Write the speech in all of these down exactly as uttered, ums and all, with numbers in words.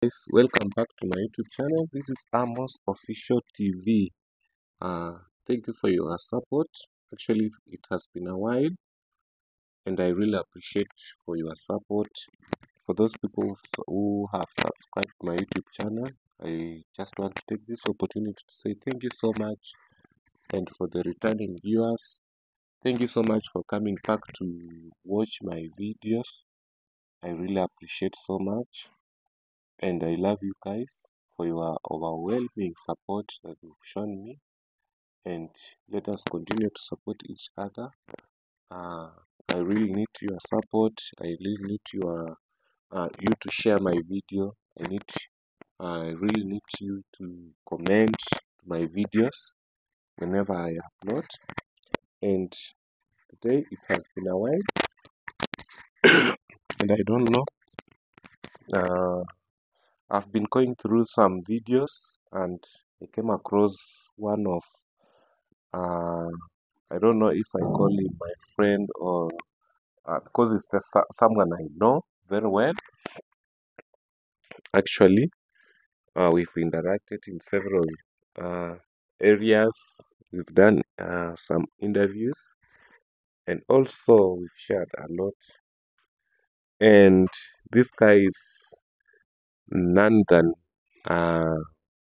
Guys, welcome back to my YouTube channel. This is Amos Official T V. Uh, thank you for your support. Actually, it has been a while, and I really appreciate for your support. For those people who have subscribed to my YouTube channel, I just want to take this opportunity to say thank you so much. And for the returning viewers, thank you so much for coming back to watch my videos. I really appreciate so much. And I love you guys for your overwhelming support that you've shown me. And let us continue to support each other. Uh, I really need your support. I really need your uh, you to share my video. I need I really need you to comment my videos whenever I upload. And today it has been a while, and I don't know. Uh, I've been going through some videos, and I came across one of uh, I don't know if I call him my friend or uh, because it's the, someone I know very well. Actually, uh, we've interacted in several uh, areas. We've done uh, some interviews, and also we've shared a lot. And this guy is none than uh,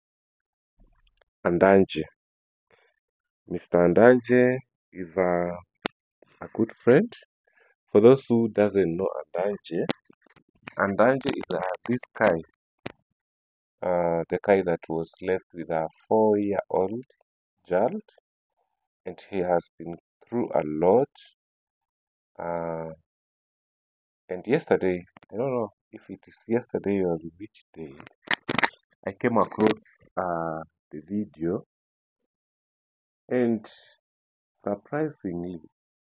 Andanje. Mister Andanje is a, a good friend. For those who doesn't know Andanje, Andanje is uh, this guy, uh, the guy that was left with a four-year-old child, and he has been through a lot. Uh, and yesterday, I don't know if it is yesterday or which day, I came across uh, the video, and surprisingly,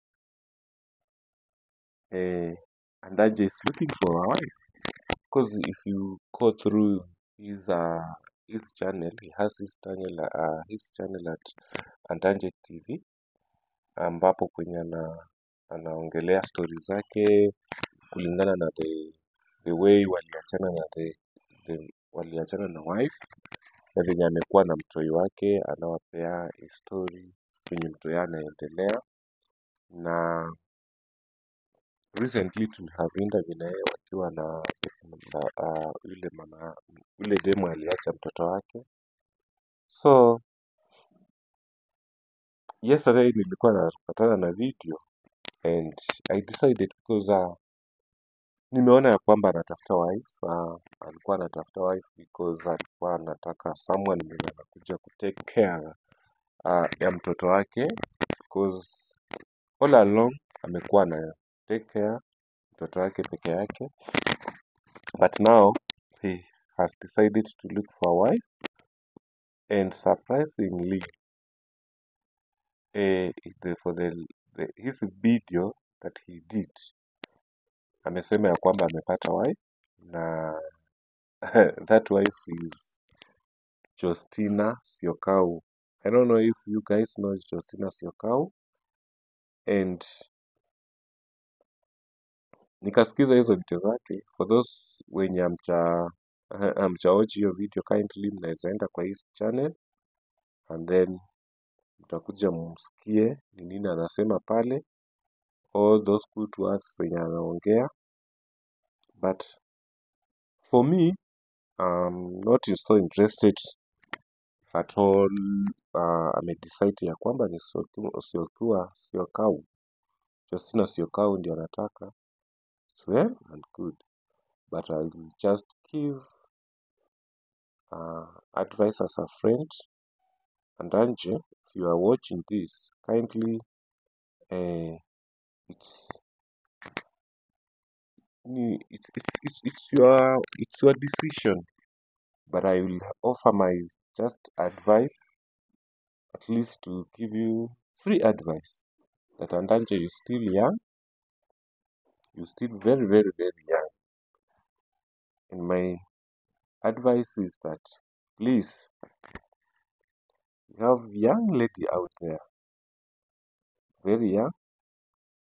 uh, Andanje is looking for a wife. Because if you go through his uh, his channel, he has his channel uh, his channel at Andanje T V, ambapo kwenye ana anaongelea stori zake kulingana na the the way waliachana na the, the waliachana na wife na venye amekuwa na mtoi wake, anawapea story kwenye mtoi anaendelea. Na recently tulihave interview na yeye wakiwa na uh, yule mama yule demu aliacha mtoto wake. So yesterday nilikuwa napatana na video, and I decided because uh, nimeona ya kwamba anatafuta wife. Uh, alikuwa anatafuta wife because alikuwa anataka someone mwenye anakuja kutake care uh, ya mtoto wake, because all along amekuwa na take care mtoto wake peke yake, but now he has decided to look for a wife. And surprisingly, eh, the, for the, the his video that he did, amesema ya kwamba amepata wife, na that wife is Justina Syokau. I don't know if you guys know Justina Syokau. And nikasikiza hizo video zake. For those wenye amcha amchaoji hiyo video, kindly mnaweza enda kwa his channel and then mtakuja msikie ni nini anasema pale, all those good words zenye anaongea. But for me, I'm not so interested at all. Uh, amedecide ya kwamba ni Syokau Syokau Justina Syokau ndio anataka. It's well and good, but I'll just give uh, advice as a friend. And Anje, if you are watching this, kindly, uh, it's, it's it's it's it's your it's your decision. But I will offer my just advice, at least to give you free advice, that Andanje, you're still young, you're still very very very young, and my advice is that please, you have young lady out there very young,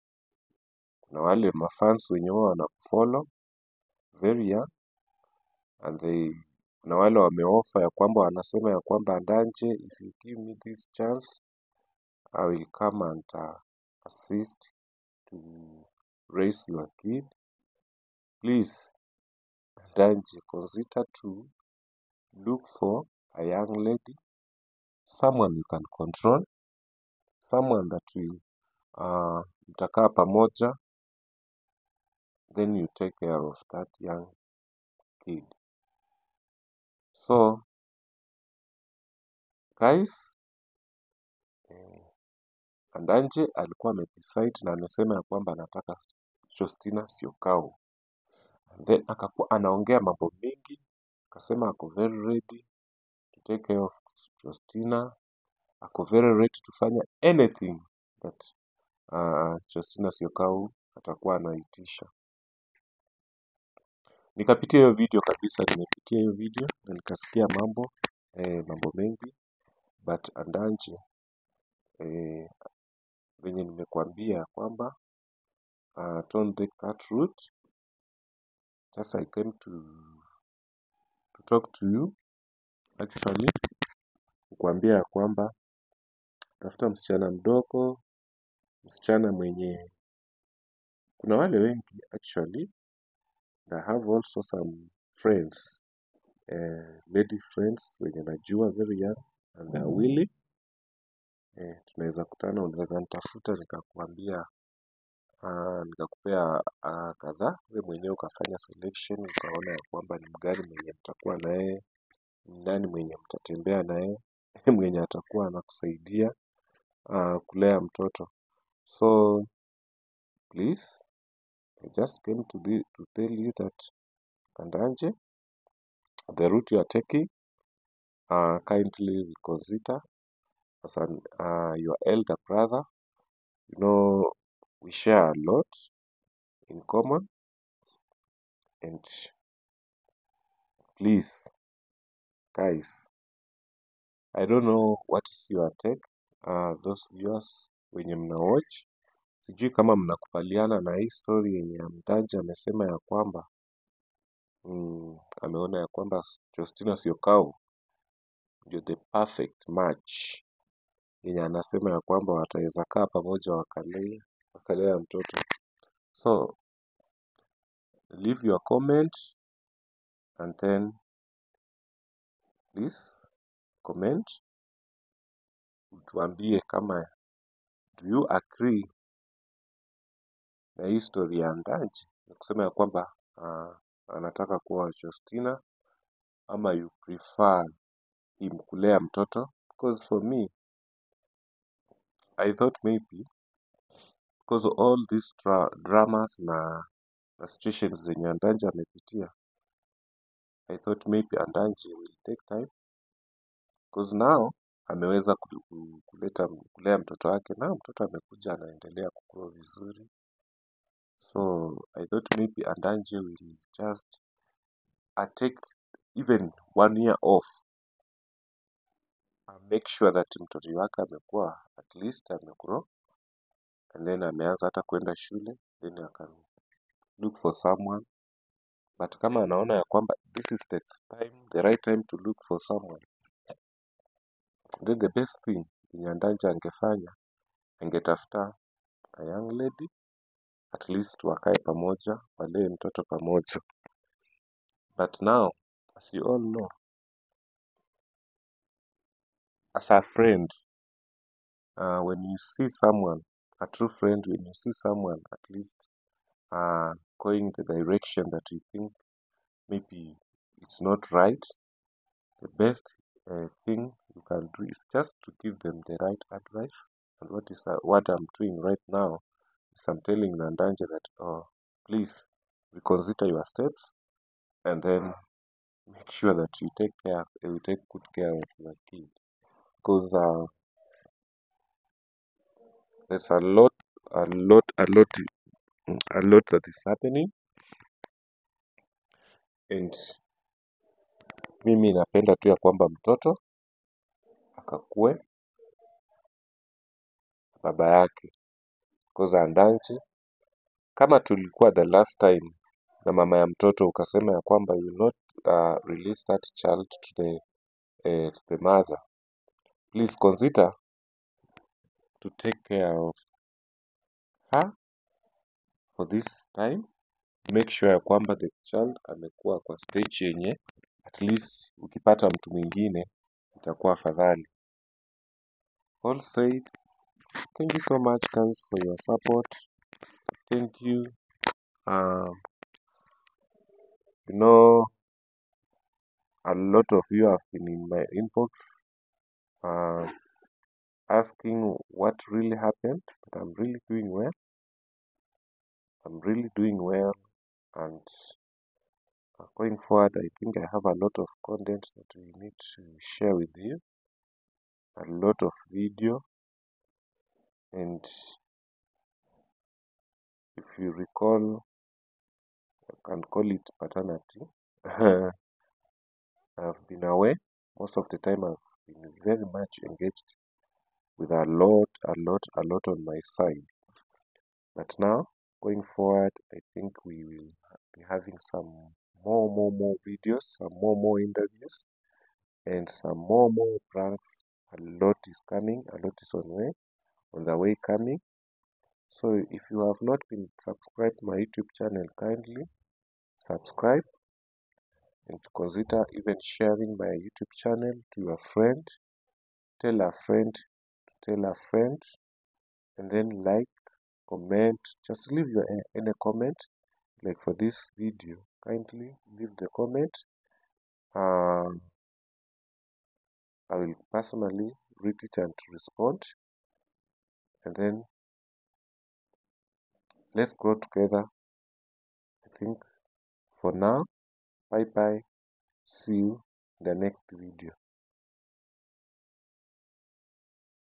na wale mafans wenye wao wanakufollow very young, and they na wale wameofa ya kwamba wanasema ya kwamba Ndanje, if you give me this chance I will come and uh, assist to raise your kid. Please, Ndanje, consider to look for a young lady, someone you can control, someone that will uh, mtakaa pamoja, then you take care of that young kid. So guys, eh, Ndanje alikuwa amedecide na amesema ya kwamba anataka Justina Syokau. And then akakuwa anaongea mambo mengi, akasema ako very ready to take care of Justina, ako very ready to fanya anything that uh, Justina Syokau atakuwa anaitisha. Nikapitia hiyo video kabisa, nimepitia hiyo video na nikasikia mambo eh, mambo mengi, but Ndanje eh, venye nimekuambia kwamba uh, don't take that route. Just I came to to talk to you actually, kukuambia ya kwamba tafuta msichana mdogo, msichana mwenye, kuna wale wengi actually, I have also some friends, eh, lady friends wenye najua very young and they are willing. Eh, tunaweza kutana, unaweza nitafuta nikakuambia, uh, nikakupea uh, kadhaa, wewe mwenyewe ukafanya selection, ukaona ya kwamba ni mgani mwenye mtakuwa naye, ni nani mwenye mtatembea naye, mwenye atakuwa anakusaidia uh, kulea mtoto. So please, I just came to be to tell you that Ndanje, the route you are taking, uh, kindly consider as an uh, your elder brother. You know, we share a lot in common, and please, guys, I don't know what is your take, uh, those viewers wenye mna watch. Sijui kama mnakubaliana na hii story yenye Ndanje amesema ya kwamba mm, ameona ya kwamba Justina Syokau ndio the perfect match, yenye anasema ya kwamba wataweza kaa pamoja wakalea wakalea mtoto. So leave your comment and then please comment, tuambie kama do you agree na hii story ya Ndanje na kusema ya kwamba uh, anataka kuwa Justina, ama you prefer him kulea mtoto. Because for me, I thought maybe because of all these dra dramas na, na situations zenye Ndanje amepitia, I thought maybe Ndanje will take time because now ameweza ku- ku- kuleta kulea mtoto wake, na mtoto amekuja anaendelea kukua vizuri. So I thought maybe Ndanje will just uh, take even one year off, uh, make sure that mtoto wake amekuwa at least amegrow, and then ameanza hata kwenda shule, then I can look for someone. But kama anaona ya kwamba this is the time, the right time to look for someone, then the best thing yenye Ndanje angefanya, angetafuta a young lady, at least wakae pamoja, walee mtoto pamoja. But now, as you all know, as a friend, uh, when you see someone, a true friend, when you see someone at least uh, going the direction that you think maybe it's not right, the best uh, thing you can do is just to give them the right advice. And what is uh, what I'm doing right now is I'm telling Ndanje that, oh, please reconsider your steps, and then make sure that you take care, you take good care of your kid, because uh, there's a lot, a lot, a lot, a lot that is happening, and mimi napenda tu ya kwamba mtoto akakue baba yake, because Ndanje, kama tulikuwa the last time na mama ya mtoto ukasema ya kwamba you not uh, release that child to the uh, to the mother, please consider to take care of her for this time. Make sure ya kwamba the child amekuwa kwa stage yenye at least ukipata mtu mwingine itakuwa afadhali. All said, thank you so much guys for your support. Thank you. Um, you know, a lot of you have been in my inbox uh, asking what really happened, but I'm really doing well. I'm really doing well, and uh, going forward, I think I have a lot of content that we need to share with you, a lot of video, and if you recall, I can call it paternity. I've been away. Most of the time, I've been very much engaged with a lot, a lot, a lot on my side. But now, going forward, I think we will be having some more, more, more videos, some more, more interviews, and some more, more pranks. A lot is coming, a lot is on way, on the way coming. So if you have not been subscribed to my YouTube channel, kindly subscribe and consider even sharing my YouTube channel to your friend. Tell a friend to tell a friend, and then like, comment, just leave your any comment. Like for this video, kindly leave the comment. Um, I will personally read it and respond, and then let's grow together. I think for now, bye bye. See you in the next video.